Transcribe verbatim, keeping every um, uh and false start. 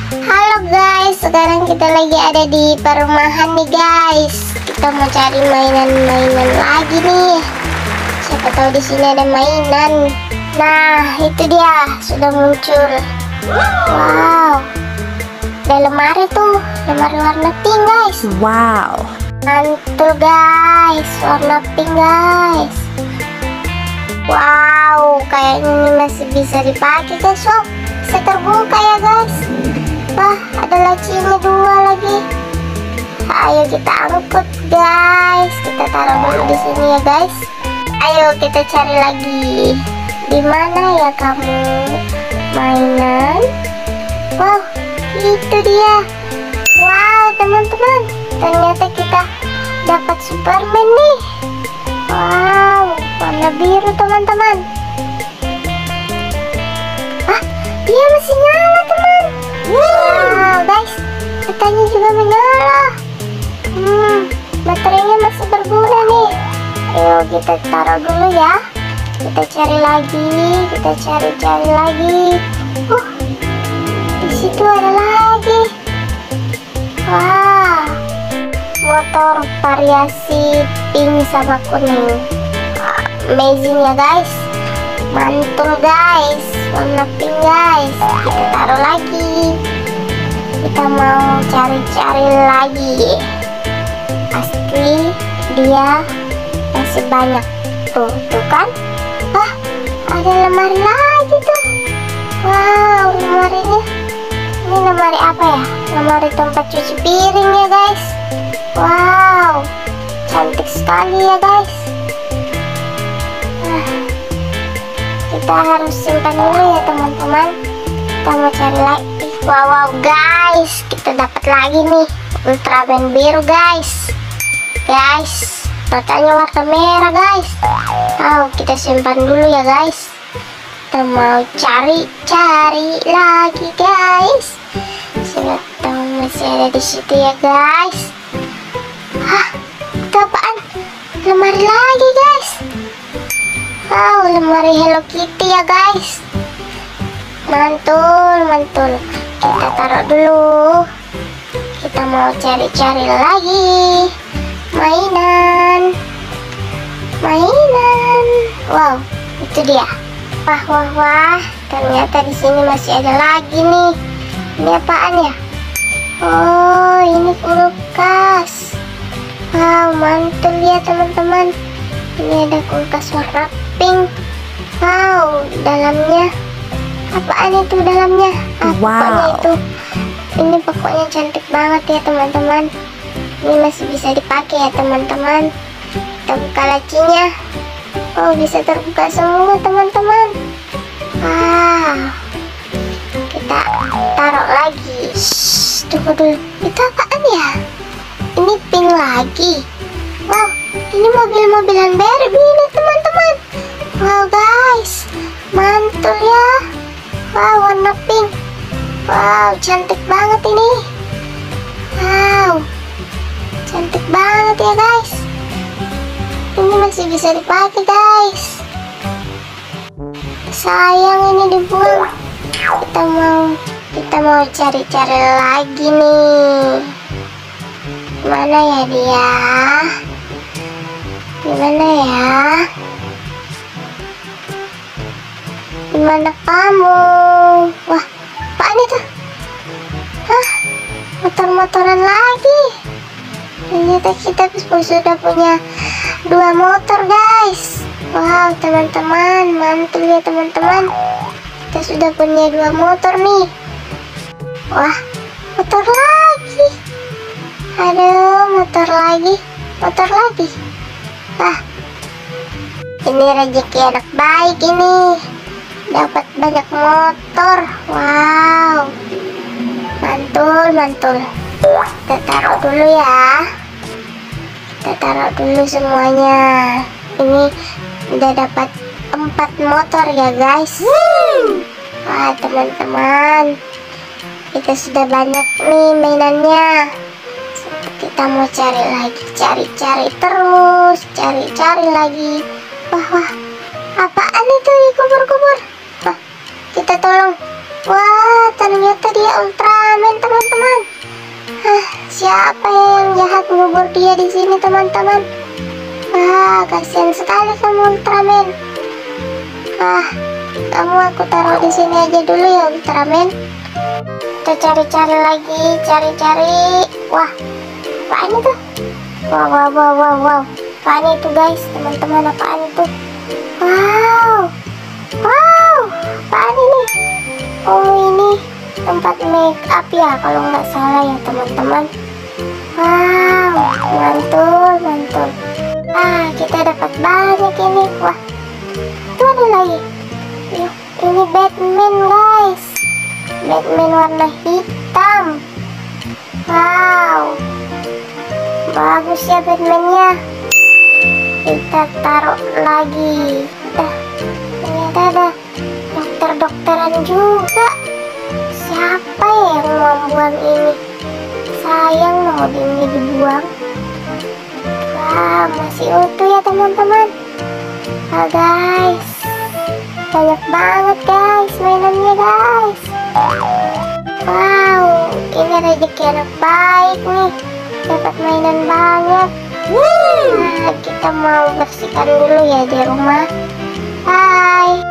Halo guys, sekarang kita lagi ada di perumahan nih guys. Kita mau cari mainan-mainan lagi nih. Siapa tahu di sini ada mainan. Nah, itu dia sudah muncul. Wow, ada lemari tuh, lemari warna pink guys. Wow, mantul guys, warna pink guys. Wow, kayaknya ini masih bisa dipakai guys. Wow, bisa terbuka ya guys. Wah, ada lacinya dua lagi. Ayo kita angkut guys. Kita taruh dulu di sini ya guys. Ayo kita cari lagi. Di mana ya kamu? Mainan. Wow, itu dia. Wow, teman-teman. Ternyata kita dapat Superman nih. Wow, warna biru teman-teman. Ah, dia masih nyala teman. Wow guys, matanya juga menyala. Hmm, baterainya masih berguna nih. Ayo kita taruh dulu ya. Kita cari lagi, kita cari-cari lagi. Uh, di situ ada lagi. Wah, motor variasi pink sama kuning. Amazing ya guys. Mantul guys, warna pink guys. Kita taruh lagi. Kita mau cari-cari lagi. Pasti dia masih banyak. Tuh, tuh kan. Wah, ada lemari lagi tuh. Wow, lemarinya. Ini lemari apa ya? Lemari tempat cuci piring ya guys. Wow, cantik sekali ya guys. Nah, kita harus simpan dulu ya teman-teman. Kita mau cari lagi. Wow, wow guys, kita dapat lagi nih Ultraman biru guys. Guys, matanya warna merah guys. Oh, kita simpan dulu ya guys. Kita mau cari-cari lagi guys. Siapa tahu masih ada di situ ya guys. Hah, itu apaan? Lemari lagi guys. Wow, lemari Hello Kitty ya guys. Mantul, mantul. Kita taruh dulu. Kita mau cari-cari lagi mainan. Mainan. Wow, itu dia. Wah, wah, wah. Ternyata di sini masih ada lagi nih. Ini apaan ya? Oh, ini kulkas. Wow, mantul ya teman-teman. Ini ada kulkas warna pink. Wow, dalamnya apaan itu dalamnya? Ah, Wow. Pokoknya itu. Ini pokoknya cantik banget ya teman-teman. Ini masih bisa dipakai ya teman-teman. Kita buka lacinya. Oh, bisa terbuka semua teman-teman. Wow. Kita taruh lagi. Shh, tunggu dulu. Itu apaan ya? Ini pink lagi. Wow, ini mobil-mobilan Barbie ini teman-teman. Wow guys, mantul ya. Wow, warna pink. Wow, cantik banget ini. Wow, cantik banget ya guys. Ini masih bisa dipakai guys. Sayang ini dibuang. Kita mau kita mau cari-cari lagi nih. Mana ya dia? Gimana ya? Gimana kamu? Wah, apaan itu? Hah? Motor-motoran lagi. Ternyata kita sudah punya dua motor guys. Wow teman-teman, mantul ya teman-teman. Kita sudah punya dua motor nih. Wah, motor lagi. Aduh, motor lagi, motor lagi. Ah, ini rezeki anak baik ini. Dapat banyak motor. Wow, mantul, mantul. Kita taruh dulu ya. Kita taruh dulu semuanya. Ini udah dapat empat motor ya guys. Wah teman-teman, kita sudah banyak nih mainannya. Kita mau cari lagi, cari-cari terus, cari-cari lagi. Wah, wah, apaan itu dikubur-kubur? Wah, kita tolong. Wah, ternyata dia Ultraman kabur dia di sini teman-teman. Ah, kasihan sekali kamu Ultraman. Ah, kamu aku taruh di sini aja dulu ya Ultraman. Kita cari-cari lagi, cari-cari. Wah, apaan itu? Wow, wow, wow, wow, wow. Apaan itu guys, teman-teman, apaan itu? Wow, wow, apaan ini? Oh, ini tempat make up ya, kalau nggak salah ya teman-teman. Wow, mantul, mantul. Ah, kita dapat banyak ini. Wah, itu ada lagi. Yuk, ini Batman guys. Batman warna hitam. Wow, bagus ya Batmannya. Kita taruh lagi. Udah, ternyata ada dokter-dokteran juga. Siapa ya yang membuang ini? Sayang loh ini dibuang. Wah, masih utuh ya teman-teman. Ah guys, banyak banget guys mainannya guys. Wow, ini rezeki anak baik nih, dapat mainan banyak. Nah, kita mau bersihkan dulu ya di rumah. Bye.